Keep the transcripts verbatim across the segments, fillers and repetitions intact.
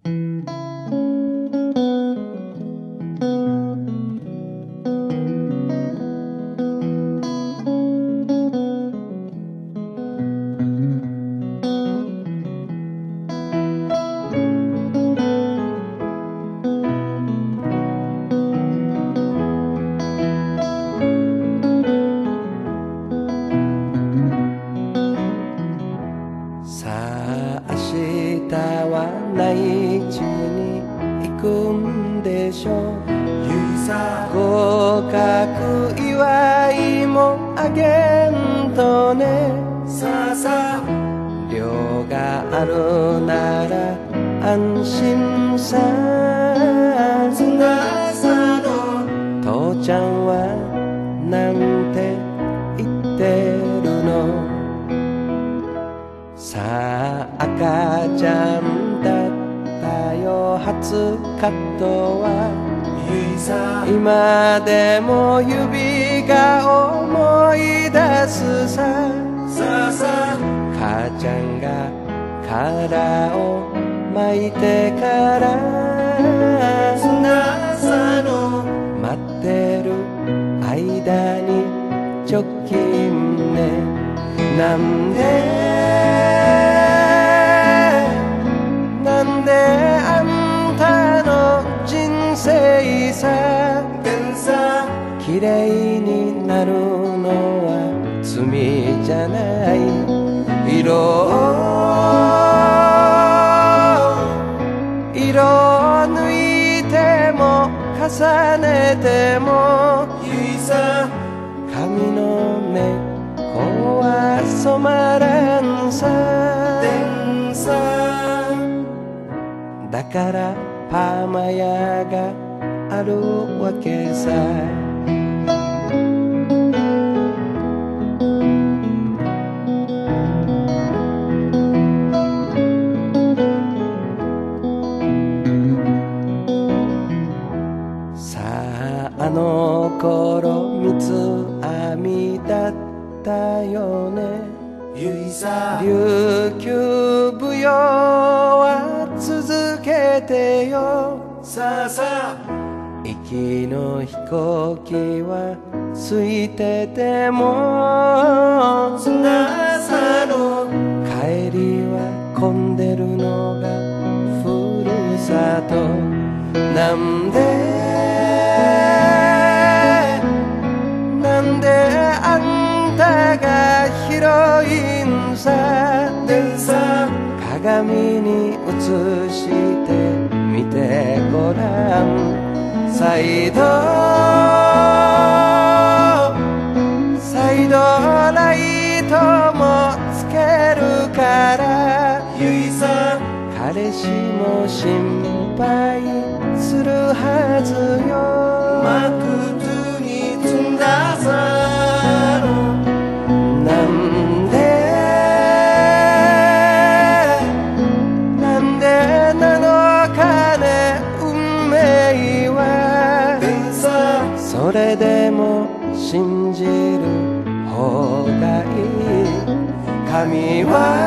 明日は内地に行くんでしょう。合格祝いもあげんとね。寮があるなら安心さ。父ちゃんはなんて言ってるの。さあ赤ちゃんだったよ初カットは。今でも指が思い出すさ。母ちゃんが殻を巻いてから待ってる間に直近ね。なんでなんであんたの人生さ綺麗になるのは罪じゃない。色色抜いても重ねても髪の根っこは染まらんさ。だからパーマ屋があるわけさ。さああの頃三つ編みだったよね。琉球舞踊は続けてよ。行きの飛行機は空いてても帰りは混んでるのがふるさと。なんでなんであんたが広いんさ。鏡に映してみてごらん。再度再度ライトもつけるから彼氏も心配するはずよ。なんでなんでなのかね運命は。それでも信じる方がいい。髪は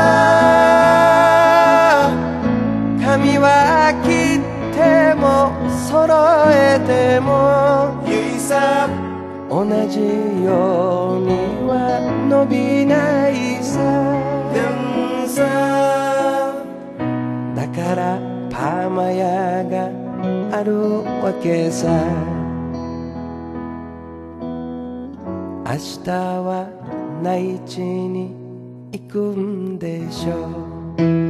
髪は切っても揃えても同じようには伸びないさ。だからパーマ屋があるわけさ。明日は内地に行くんでしょう。